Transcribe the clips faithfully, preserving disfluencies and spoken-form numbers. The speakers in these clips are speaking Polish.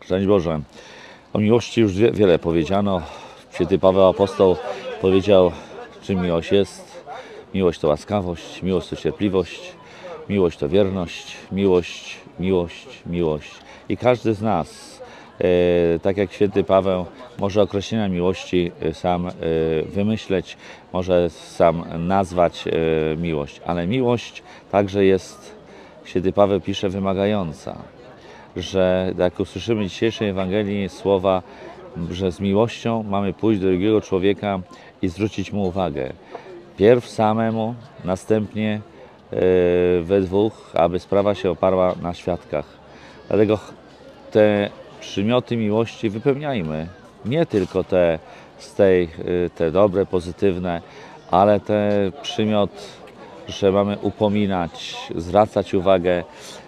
Szczęść Boże. O miłości już wie, wiele powiedziano. Święty Paweł Apostoł powiedział, czym miłość jest. Miłość to łaskawość, miłość to cierpliwość, miłość to wierność, miłość, miłość, miłość. I każdy z nas, e, tak jak święty Paweł, może określenia miłości sam e, wymyśleć, może sam nazwać e, miłość, ale miłość także jest, święty Paweł pisze, wymagająca. Że jak usłyszymy w dzisiejszej Ewangelii słowa, że z miłością mamy pójść do drugiego człowieka i zwrócić mu uwagę. Pierw samemu, następnie we dwóch, aby sprawa się oparła na świadkach. Dlatego te przymioty miłości wypełniajmy. Nie tylko te, z tej, te dobre, pozytywne, ale te przymiot, że mamy upominać, zwracać uwagę,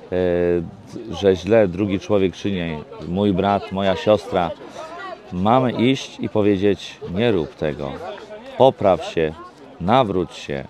że źle drugi człowiek czyni, mój brat, moja siostra. Mamy iść i powiedzieć, nie rób tego, popraw się, nawróć się.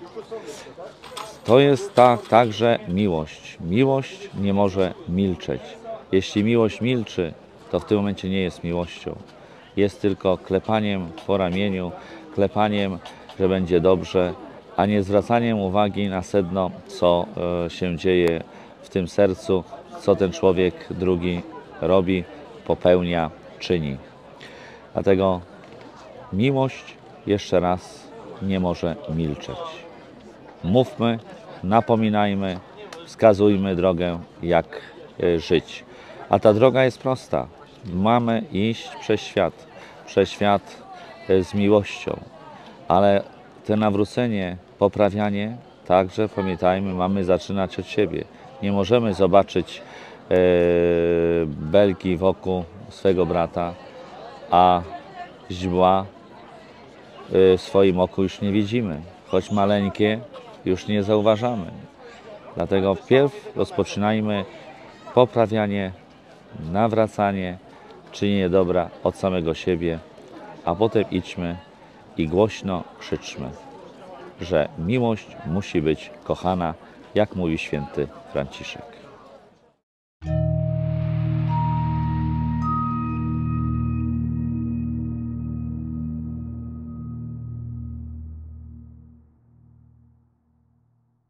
To jest ta, także miłość. Miłość nie może milczeć. Jeśli miłość milczy, to w tym momencie nie jest miłością. Jest tylko klepaniem po ramieniu, klepaniem, że będzie dobrze, a nie zwracaniem uwagi na sedno, co się dzieje w tym sercu, co ten człowiek drugi robi, popełnia, czyni. Dlatego miłość, jeszcze raz, nie może milczeć. Mówmy, napominajmy, wskazujmy drogę, jak żyć. A ta droga jest prosta. Mamy iść przez świat, przez świat z miłością. Ale to nawrócenie, poprawianie, także pamiętajmy, mamy zaczynać od siebie. Nie możemy zobaczyć e, belki wokół swego brata, a źdźbła w swoim oku już nie widzimy. Choć maleńkie, już nie zauważamy. Dlatego pierw rozpoczynajmy poprawianie, nawracanie, czynienie dobra od samego siebie, a potem idźmy i głośno krzyczmy, że miłość musi być kochana, jak mówi święty Franciszek.